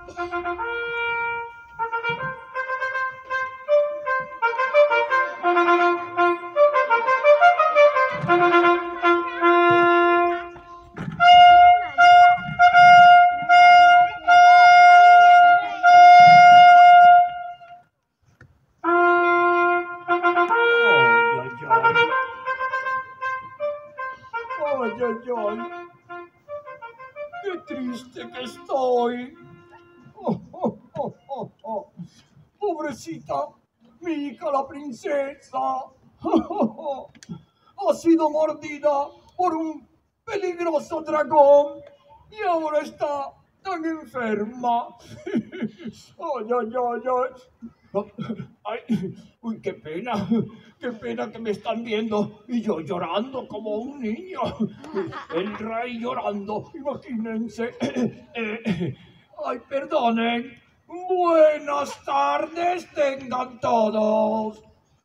Ay, ay, ay. Qué triste que estoy. Pobrecita, mi hija la princesa. Ha sido mordida por un peligroso dragón y ahora está tan enferma. Ay, ay, ay, ay. Ay, uy, qué pena que me están viendo y yo llorando como un niño. El rey llorando, imagínense. Ay, perdonen. Buenas tardes tengan todos.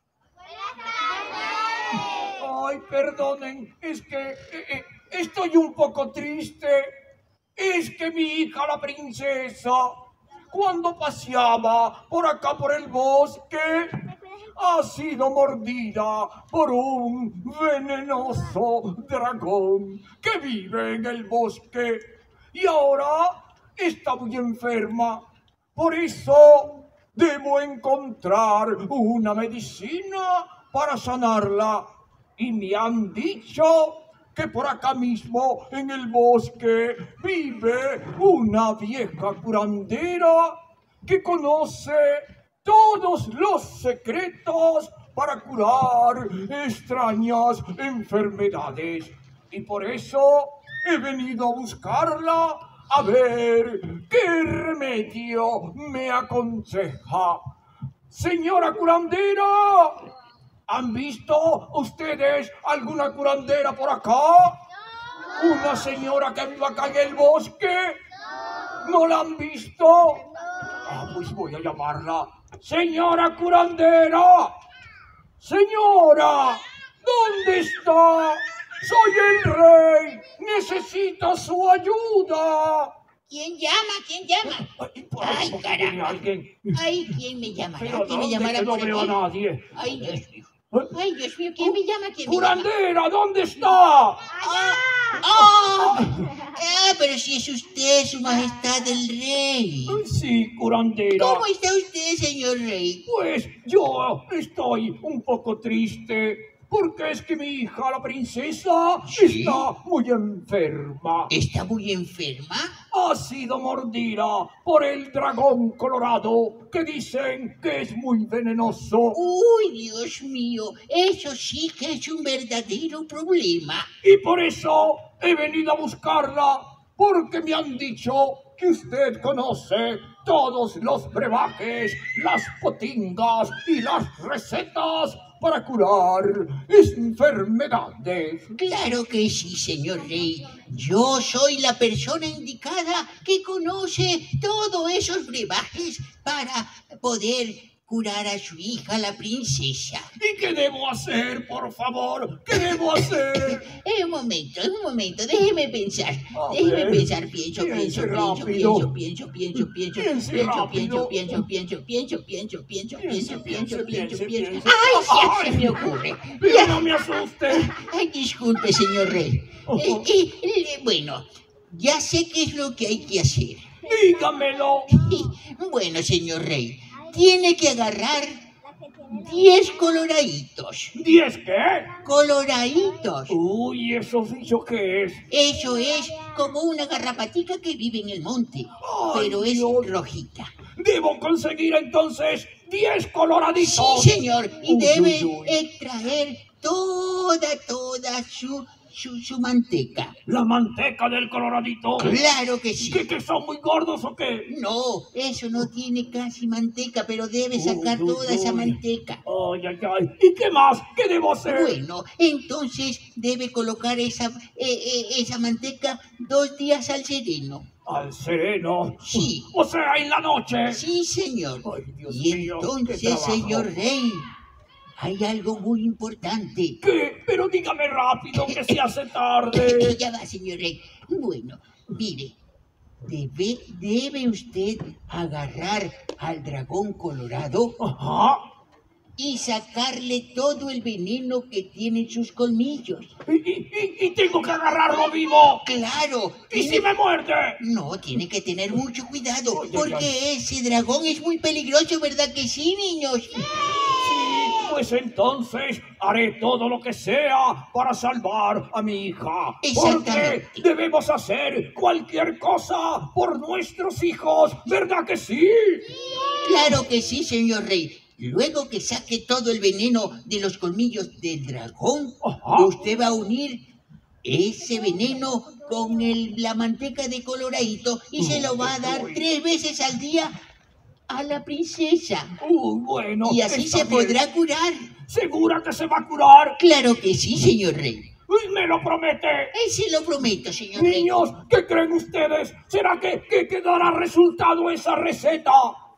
Ay, perdonen, es que estoy un poco triste. Es que mi hija la princesa, cuando paseaba por acá por el bosque, ha sido mordida por un venenoso dragón que vive en el bosque y ahora está muy enferma. Por eso debo encontrar una medicina para sanarla. Y me han dicho que por acá mismo en el bosque vive una vieja curandera que conoce todos los secretos para curar extrañas enfermedades. Y por eso he venido a buscarla a ver qué remedio me aconseja. Señora curandera, ¿han visto ustedes alguna curandera por acá? No. ¿Una señora que vive acá en el bosque? No. ¿No la han visto? No. Ah, pues voy a llamarla. Señora curandera, señora, ¿dónde está? Soy el rey, necesito su ayuda. ¿Quién llama? ¿Quién llama? Ay, caramba. Ay, ¿quién me llamará? Pero ¿Quién me llamará no por veo aquí? a nadie. Ay, Dios mío. Ay, Dios mío, ¿quién me llama? ¿Quién me llama? ¡Curandera, ¿dónde está? Pero si es usted, su majestad el rey. Sí, curandera. ¿Cómo está usted, señor rey? Pues yo estoy un poco triste porque es que mi hija, la princesa, ¿Sí? está muy enferma. ¿Está muy enferma? Ha sido mordida por el dragón colorado que dicen que es muy venenoso. Uy, Dios mío, eso sí que es un verdadero problema. Y por eso he venido a buscarla, porque me han dicho que usted conoce todos los brebajes, las potingas y las recetas para curar enfermedades. Claro que sí, señor rey. Yo soy la persona indicada que conoce todos esos brebajes para poder curar a su hija, la princesa. ¿Y qué debo hacer, por favor? ¿Qué debo hacer? Un momento, déjeme pensar. Pienso. ¡Ay, se me ocurre! Pero no me asuste. Ay, disculpe, señor rey. Bueno, ya sé qué es lo que hay que hacer. Dígamelo. Bueno, señor rey, tiene que agarrar 10 coloraditos. ¿10 qué? Coloraditos. Uy, ¿eso dicho qué es? Eso es como una garrapatica que vive en el monte, pero es rojita. Debo conseguir entonces 10 coloraditos. Sí, señor, y debe extraer toda su manteca. ¿La manteca del coloradito? Claro que sí. ¿Que son muy gordos o qué? No, eso no tiene casi manteca, pero debe sacar toda esa manteca. Ay, ay, ay. ¿Y qué más? ¿Qué debo hacer? Bueno, entonces debe colocar esa manteca 2 días al sereno. ¿Al sereno? Sí. O sea, en la noche. Sí, señor. Ay, Dios Y mío, entonces, qué trabajo. señor rey, hay algo muy importante. ¿Qué? Pero dígame rápido que se hace tarde. Ya va, señor rey. Bueno, mire, debe usted agarrar al dragón colorado Ajá. y sacarle todo el veneno que tiene en sus colmillos. Y tengo que agarrarlo vivo. ¡Claro! ¿Y si me muerde? No, tiene que tener mucho cuidado, Ay, ay, porque ese dragón es muy peligroso, ¿verdad que sí, niños? Sí, pues entonces haré todo lo que sea para salvar a mi hija. Porque Exactamente. debemos hacer cualquier cosa por nuestros hijos, ¿verdad que sí? Claro que sí, señor rey. Luego que saque todo el veneno de los colmillos del dragón, Ajá. usted va a unir ese veneno con la manteca de coloradito y se lo va a dar 3 veces al día a la princesa. Bueno. Y así está se bien. podrá curar. ¿Segura que se va a curar? Claro que sí, señor rey. ¿Me lo promete? Se lo prometo, señor rey. Niños, ¿qué creen ustedes? ¿Será que dará resultado esa receta?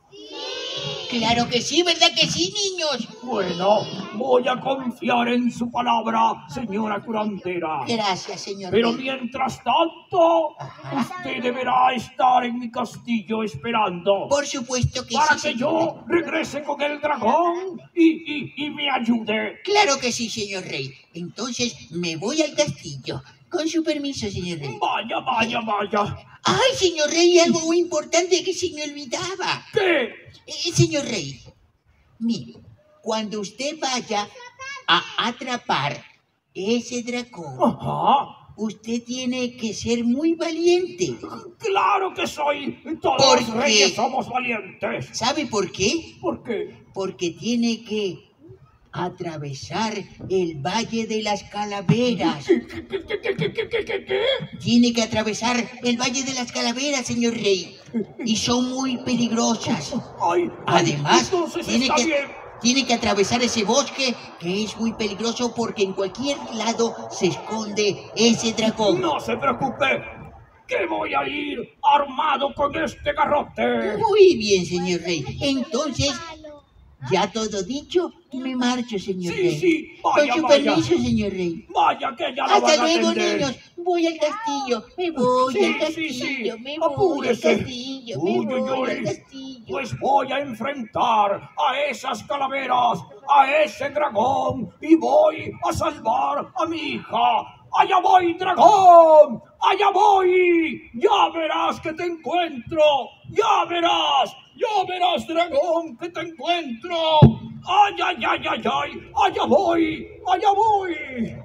Claro que sí, ¿verdad que sí, niños? Bueno, voy a confiar en su palabra, señora curandera. Gracias, señor Pero rey. mientras tanto, usted deberá estar en mi castillo esperando Por supuesto que para sí, que señor rey. yo regrese con el dragón y me ayude. Claro que sí, señor rey. Entonces me voy al castillo. Con su permiso, señor rey. Vaya, vaya, vaya. ¡Ay, señor rey! Algo muy importante que se me olvidaba. ¿Qué? Señor rey, mire, cuando usted vaya a atrapar ese dragón, Ajá. usted tiene que ser muy valiente. Claro que soy. Todos ¿Por los qué? reyes somos valientes. ¿Sabe por qué? ¿Por qué? Porque tiene que atravesar el Valle de las Calaveras. ¿Qué? Tiene que atravesar el Valle de las Calaveras, señor rey. Y son muy peligrosas. Ay, Además, entonces tiene está bien. que atravesar ese bosque que es muy peligroso porque en cualquier lado se esconde ese dragón. No se preocupe, que voy a ir armado con este garrote. Muy bien, señor rey. Entonces, ya todo dicho, me marcho, señor Sí, rey. sí, vaya, Con su vaya. permiso, señor rey. Vaya que ya la Hasta van a luego, atender. niños. Voy al castillo. Me voy Sí, al sí, castillo. sí. Me voy al Apúrese. castillo. Uy, Me uy, voy al uy. castillo. Pues voy a enfrentar a esas calaveras, a ese dragón y voy a salvar a mi hija. ¡Allá voy, dragón! ¡Allá voy! ¡Ya verás que te encuentro! ¡Ya verás! ¡Ya verás, dragón, que te encuentro! ¡Ay, ay, ay, ay, ay! ¡Allá voy! ¡Allá voy!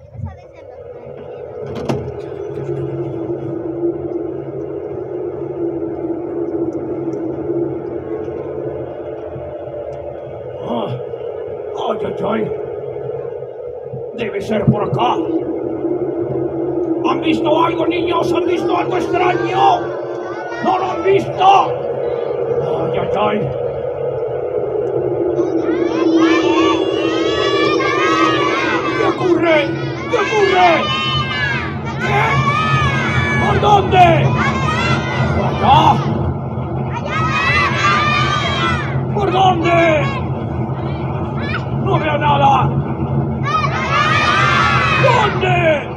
¡Ay, ay, ay! Debe ser por acá. ¿Han visto algo, niños? ¿Han visto algo extraño? ¿No lo han visto? ¡Ay, ay, ay! ¿Qué ocurre? ¿Qué ocurre? ¿Qué? ¿Por dónde? ¿Por acá? ¿Por dónde? No veo nada. ¿Dónde?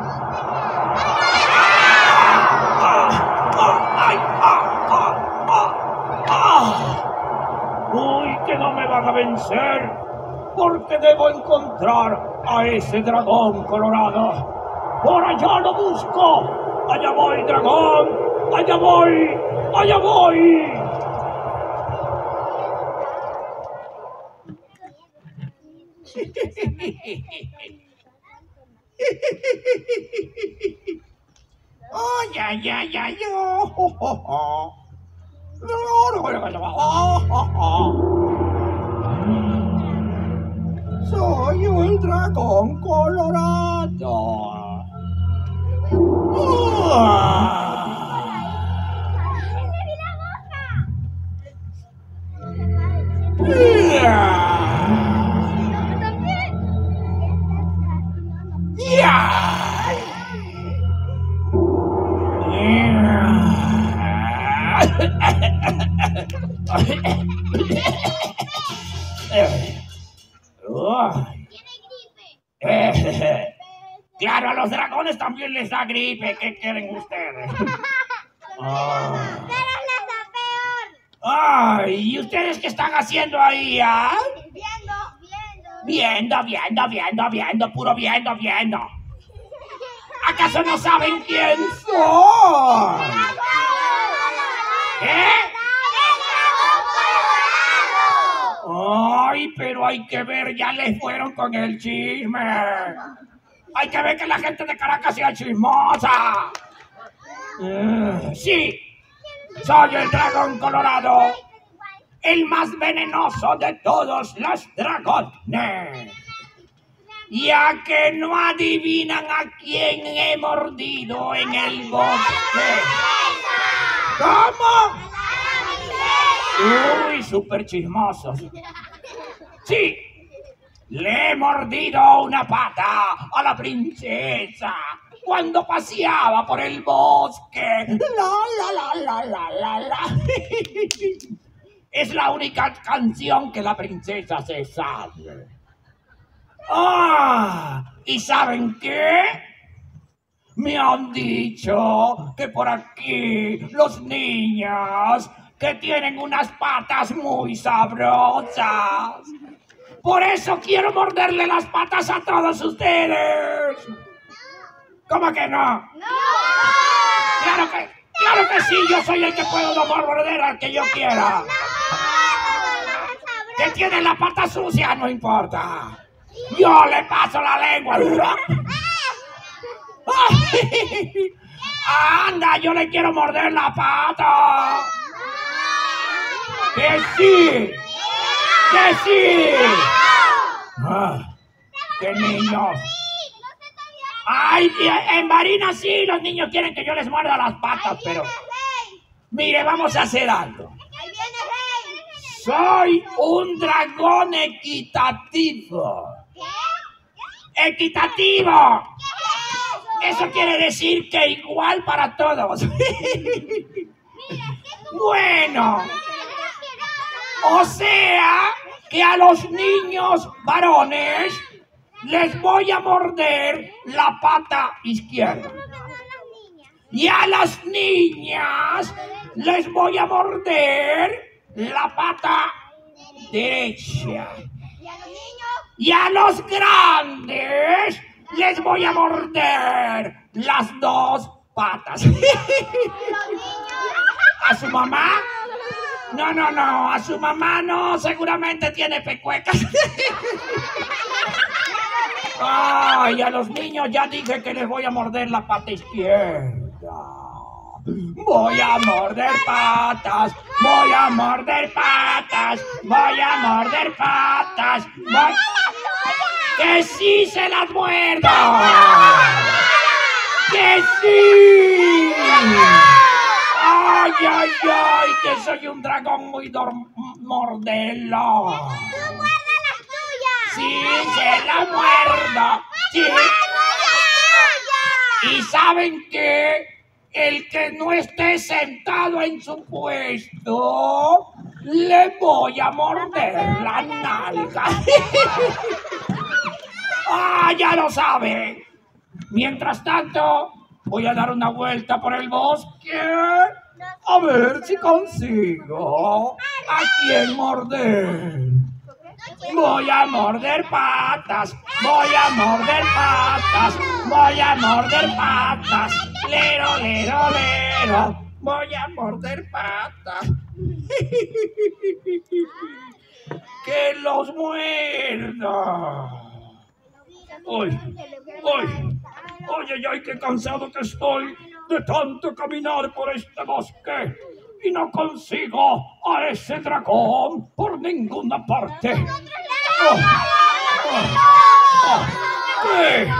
¡Uy, que no me van a vencer! Porque debo encontrar a ese dragón colorado. ¡Por allá lo busco! ¡Allá voy, dragón! ¡Allá voy! ¡Allá voy! ¡Ay, ay, ay, ay! Soy un dragón colorado. Claro, a los dragones también les da gripe. ¿Qué quieren ustedes? Ah. Ay, ¿y ustedes qué están haciendo ahí, ah? Viendo, puro viendo. ¿Acaso no saben quién soy? ¿Qué? Ay, pero hay que ver, ya les fueron con el chisme. Hay que ver que la gente de Caracas sea chismosa. Sí, soy el dragón colorado, el más venenoso de todos los dragones. Ya que no adivinan a quién he mordido en el bosque. ¿Cómo? Uy, súper chismosos. Sí, le he mordido una pata a la princesa cuando paseaba por el bosque. La. Es la única canción que la princesa se sabe. ¿Y saben qué? Me han dicho que por aquí los niños que tienen unas patas muy sabrosas. Por eso quiero morderle las patas a todos ustedes. ¿Cómo que no? ¡No! Claro que sí, yo soy el que puedo morder al que yo quiera. Que tiene la pata sucia, no importa. Yo le paso la lengua. Anda, yo le quiero morder la pata. ¡Que sí! ¡Que sí! ¡Qué niños! ¡Ay, en Marina sí! Los niños quieren que yo les muerda las patas, pero... Mire, vamos a hacer algo. Soy un dragón equitativo. ¡Equitativo! Eso quiere decir que igual para todos. Bueno, o sea que a los niños varones les voy a morder la pata izquierda. Y a las niñas les voy a morder la pata derecha. Y a los grandes les voy a morder las dos patas. ¿A su mamá? No, a su mamá no, seguramente tiene pecuecas. Ay, a los niños ya dije que les voy a morder la pata izquierda. Voy a morder patas, voy a morder patas, voy a morder patas. ¡Que sí se las muerdo! ¡Que sí! ¡Ay, que soy un dragón muy mordelo! ¡Tú muerdas las tuyas! ¡Sí, se las muerdo! ¡Sí! ¿Y saben qué? El que no esté sentado en su puesto, le voy a morder la nalga. Ya lo saben. Mientras tanto, voy a dar una vuelta por el bosque a ver si consigo a quién morder. Voy a morder patas, voy a morder patas, voy a morder patas, lero, lero, lero, voy a morder patas. ¡Que los muerda! ¡Ay, qué cansado que estoy de tanto caminar por este bosque! Y no consigo a ese dragón por ninguna parte. ¿Qué?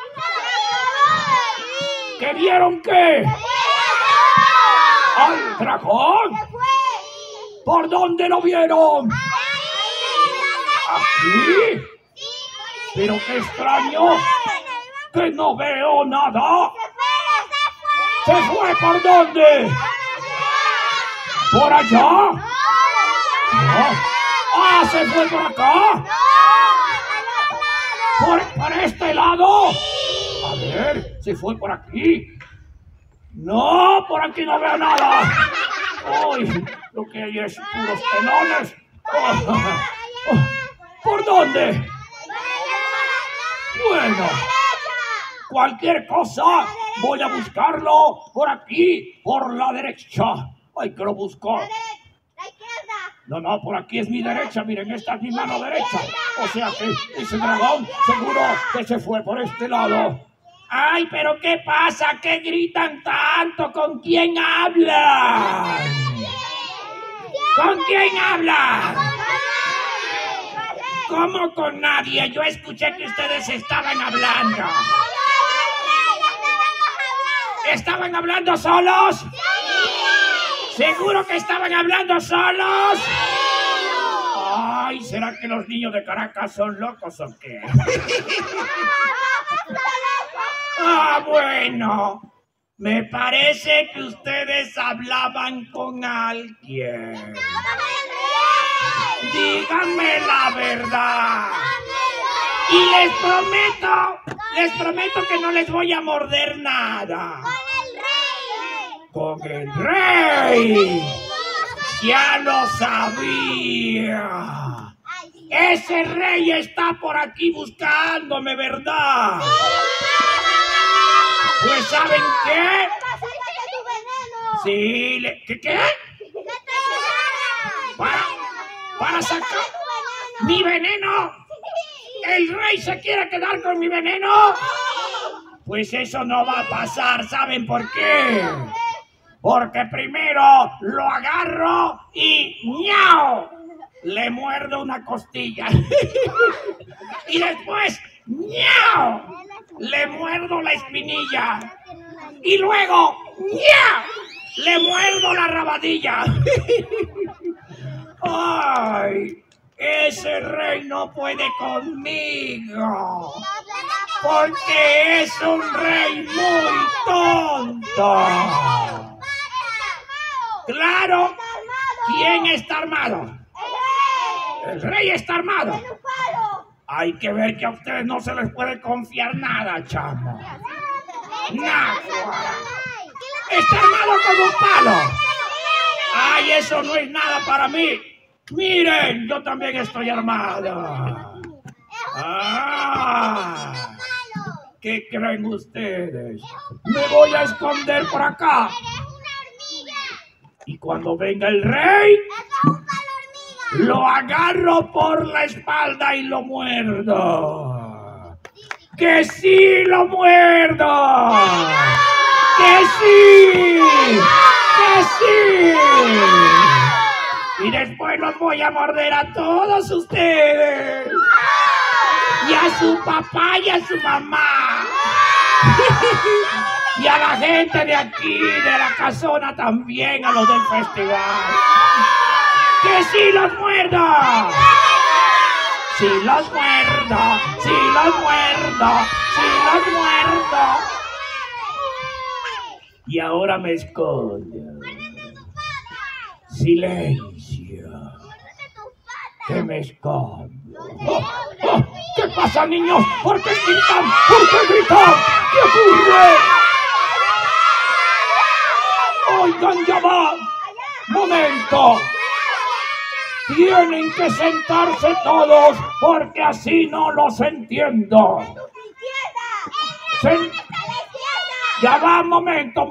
¿Qué vieron qué? ¿Al dragón? ¿Por dónde lo vieron? ¿Aquí? Pero qué extraño, que no veo nada. ¿Se fue por dónde? ¿Por allá? No. ¿Se fue por acá? ¿Por este lado? A ver, se fue por aquí. No, por aquí no veo nada. Uy, lo que hay es puros pelones. ¿Por dónde? Bueno, cualquier cosa, voy a buscarlo por aquí, por la derecha. Ay, que lo busco. La izquierda. No, por aquí es mi derecha, miren, esta es mi mano derecha. O sea que ese dragón seguro que se fue por este lado. Ay, pero ¿qué pasa? ¿Qué gritan tanto? ¿Con quién hablan? ¿Con quién hablan? ¿Cómo con nadie? Yo escuché que ustedes estaban hablando. ¿Estaban hablando solos? ¿Seguro que estaban hablando solos? Ay, ¿será que los niños de Caracas son locos o qué? Ah, bueno. Me parece que ustedes hablaban con alguien. Díganme la verdad. Y les prometo que no les voy a morder nada. Con el rey. Ya lo sabía. Ese rey está por aquí buscándome, ¿verdad? Pues ¿saben qué? Sí, ¿qué? Para sacar mi veneno. ¿El rey se quiere quedar con mi veneno? Pues eso no va a pasar, ¿saben por qué? Porque primero lo agarro y ¡miau! Le muerdo una costilla. Y después ¡miau! Le muerdo la espinilla. Y luego ¡miau! Le muerdo la rabadilla. ¡Ay! Ese rey no puede conmigo. Porque es un rey muy tonto. ¡Claro! ¿Quién está armado? El rey está armado. Hay que ver que a ustedes no se les puede confiar nada, chamo. Nada. Está armado con un palo. ¡Ay, eso no es nada para mí! ¡Miren! Yo también estoy armado. ¡Ah! ¿Qué creen ustedes? Me voy a esconder por acá. Y cuando venga el rey, lo agarro por la espalda y lo muerdo. ¡Que sí lo muerdo! ¡Que sí! ¡Que sí! Y después los voy a morder a todos ustedes. Y a su papá y a su mamá. Y a la gente de aquí, de la casona también, a los del festival. ¡Que sí los muerdo! ¡Sí los muerdo! ¡Sí los muerdo! ¡Sí los muerdo! Y ahora me escondo. ¡Silencio! ¡Que me escondo! ¿Qué pasa, niños? ¿Por qué gritan? ¿Por qué gritan? ¿Qué ocurre? Oigan, ya va. ¡Momento! Tienen que sentarse todos porque así no los entiendo. Ya va, momento.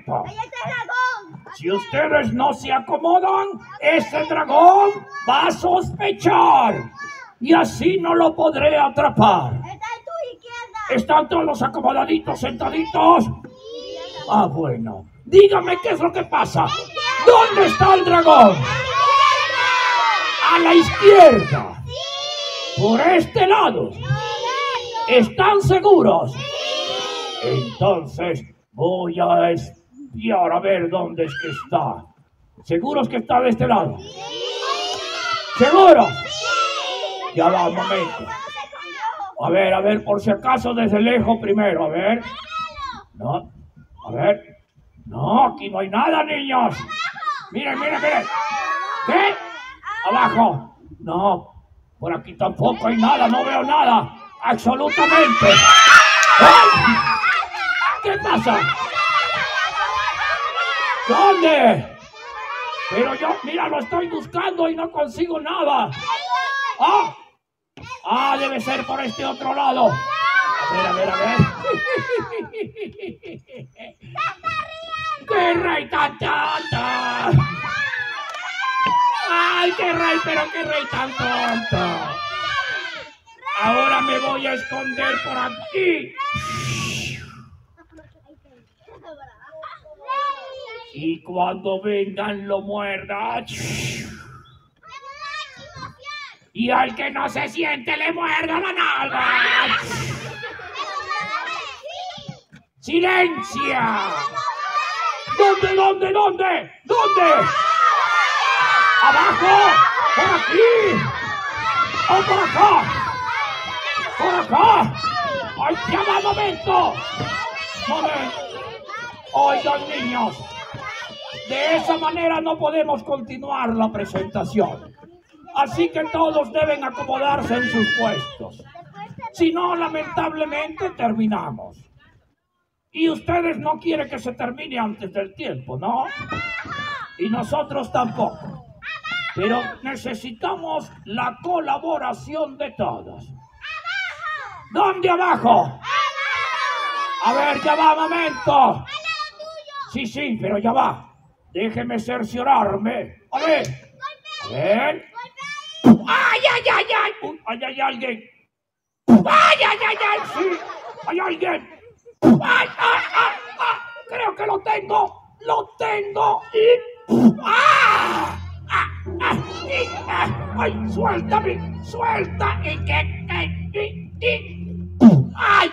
Si ustedes no se acomodan, ese dragón va a sospechar y así no lo podré atrapar. ¿Están todos acomodaditos, sentaditos? Ah, bueno. Dígame qué es lo que pasa. ¿Dónde está el dragón? A la izquierda. Por este lado. ¿Están seguros? Entonces voy a espiar a ver dónde es que está. ¿Seguros que está de este lado? ¿Seguros? Ya va, un momento. A ver, por si acaso desde lejos primero, a ver. No, a ver. No, aquí no hay nada, niños. Miren. ¿Qué? Abajo. No, por aquí tampoco hay nada, no veo nada. Absolutamente. ¡Ay! ¿Qué pasa? ¿Dónde? Pero yo, mira, lo estoy buscando y no consigo nada. Debe ser por este otro lado. A ver. ¡Qué rey tan tonto! ¡Ay, qué rey, pero qué rey tan tonto! Ahora me voy a esconder por aquí. Y cuando vengan lo muerdan. Y al que no se siente le muerda la nalga. ¡Silencia! ¿Dónde? ¡Abajo! ¡Por aquí! ¡O por acá! ¡Por acá! ¡Ay, ya va! ¡Momento! Oigan, niños, de esa manera no podemos continuar la presentación. Así que todos deben acomodarse en sus puestos. Si no, lamentablemente terminamos. Y ustedes no quieren que se termine antes del tiempo, ¿no? Y nosotros tampoco. Pero necesitamos la colaboración de todos. ¿Dónde abajo? A ver, ya va, momento. Sí, pero ya va. Déjeme cerciorarme. A ver. ¡Ay! ¡Hay alguien! ¡Ay! ¡Sí! ¡Hay alguien! ¡Ay! Creo que lo tengo. ¡Ay! ¡Suéltame! ¡Suelta! ¡Ay!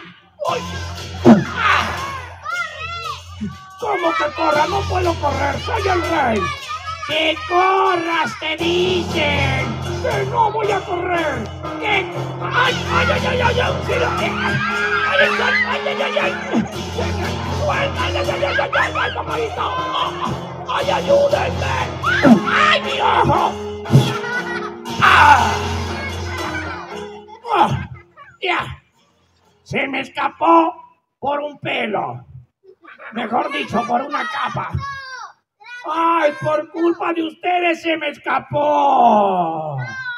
¿Cómo que corra? No puedo correr, soy el rey. ¡Que corras, te dicen! ¡Que no voy a correr! ¡Que! ¡Ay! ¡Auxilio! ¡Ay, papadito! ¡Ay, ayúdenme! ¡Ay, mi ojo! ¡Ya! Se me escapó por un pelo. Mejor dicho, por una capa. ¡Ay, por culpa de ustedes se me escapó!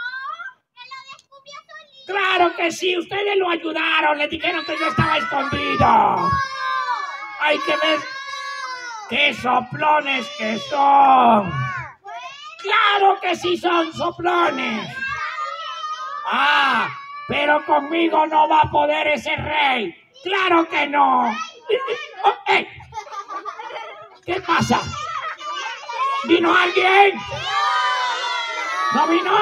¡Claro que sí! Ustedes lo ayudaron, le dijeron que yo estaba escondido. ¡Hay que ver qué soplones que son! ¡Claro que sí son soplones! Pero conmigo no va a poder ese rey. ¡Claro que no! ¡Ey! ¿Qué pasa? ¿Vino alguien? ¿No vino?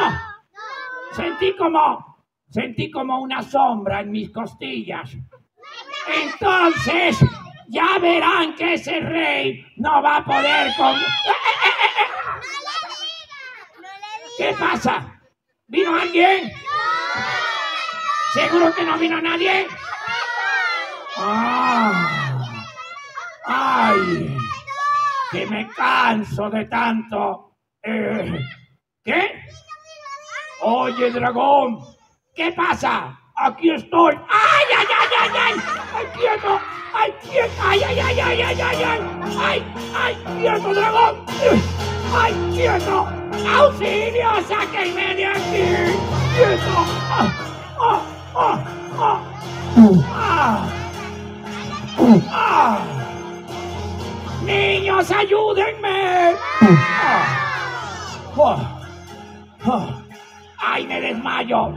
Sentí como una sombra en mis costillas. Entonces, ya verán que ese rey no va a poder con... ¿Qué pasa? ¿Vino alguien? ¿Seguro que no vino nadie? ¡Ay! Que me canso de tanto. ¿Qué? Oye, dragón, ¿qué pasa? Aquí estoy. ¡Ay! ¡Ay, quieto! ¡Ay, quieto! ¡Ay, quieto, dragón! ¡Ay, quieto! ¡Auxilio! ¡Sáquenme de aquí! ¡Quieto! ¡Niños, ayúdenme! ¡Ay, me desmayo!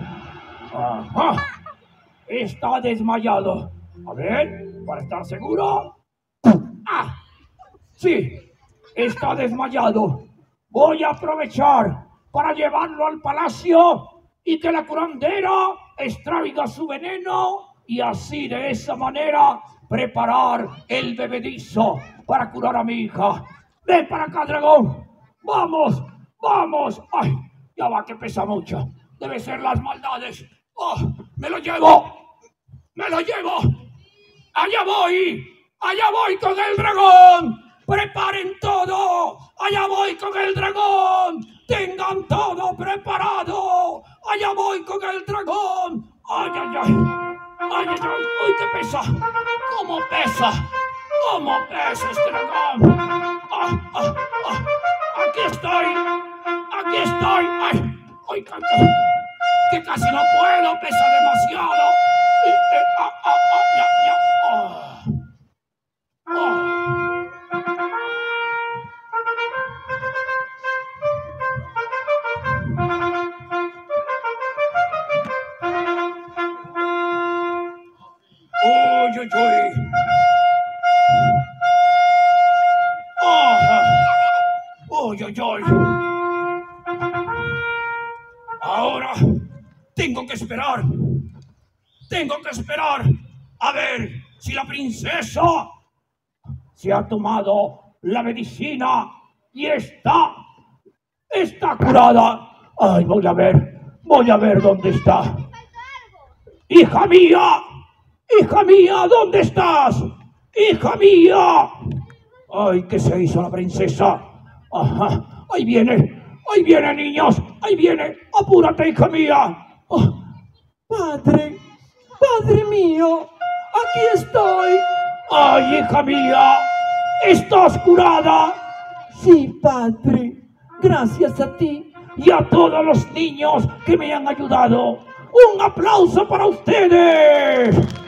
Está desmayado. A ver, para estar seguro. Sí, está desmayado. Voy a aprovechar para llevarlo al palacio y que la curandera extraiga su veneno y así de esa manera preparar el bebedizo para curar a mi hija. Ven para acá, dragón. Vamos. Ay, ya va que pesa mucho. Debe ser las maldades. Me lo llevo. Allá voy con el dragón. Preparen todo. Allá voy con el dragón. Tengan todo preparado. Allá voy con el dragón. Ay. Uy, qué pesa. ¿Cómo pesa? ¿Cómo pesa este dragón? Aquí estoy. Aquí estoy. Ay, que casi no puedo, pesa demasiado. Uy, uy, uy. Uy, uy, uy. Ahora tengo que esperar. Tengo que esperar a ver si la princesa se ha tomado la medicina y está curada. Ay, voy a ver dónde está. Hija mía, ¿dónde estás? Hija mía. Ay, ¿qué se hizo la princesa? Ajá, ahí viene, niños, ahí viene. Apúrate, hija mía. Oh, padre mío, aquí estoy. Ay, hija mía, ¿estás curada? Sí, padre, gracias a ti y a todos los niños que me han ayudado. ¡Un aplauso para ustedes!